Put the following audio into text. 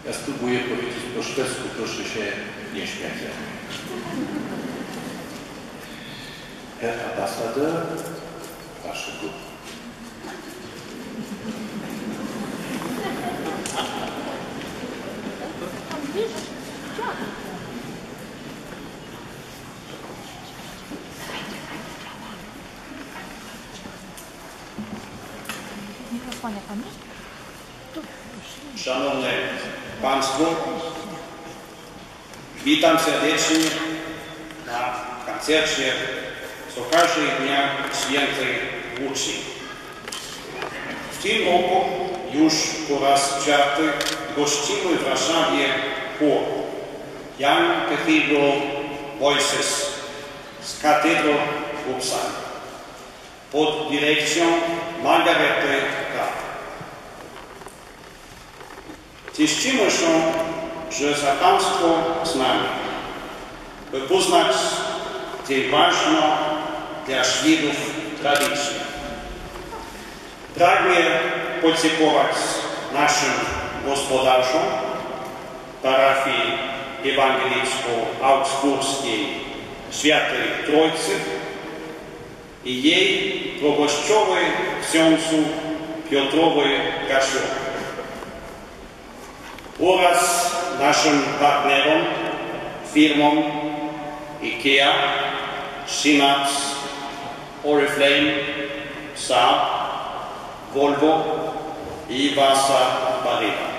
Ja spróbuję powiedzieć po szwedzku, proszę się nie śmiać. Herr Ambassadeur, varsågod. Szanowne Państwo, witam serdecznie na koncercie z okazji Dnia Świętej Łucji. W tym roku już po raz czwarty gościmy w Warszawie chór Young Cathedral Voices z katedry w Uppsala pod dyrekcją Margarety Graf. Cieszymy się, że za Państwo z nami, by poznać tę ważną dla Szwedów tradycję. Pragnę podziękować naszym gospodarzom parafii ewangelicko-augsburskiej Świętej Trójcy i jej proboszczowi księdzu Piotrowi Kaszowi oraz naszym partnerom, firmom IKEA, Synapse, Oriflame, Saab, Volvo i Vasa Barilla.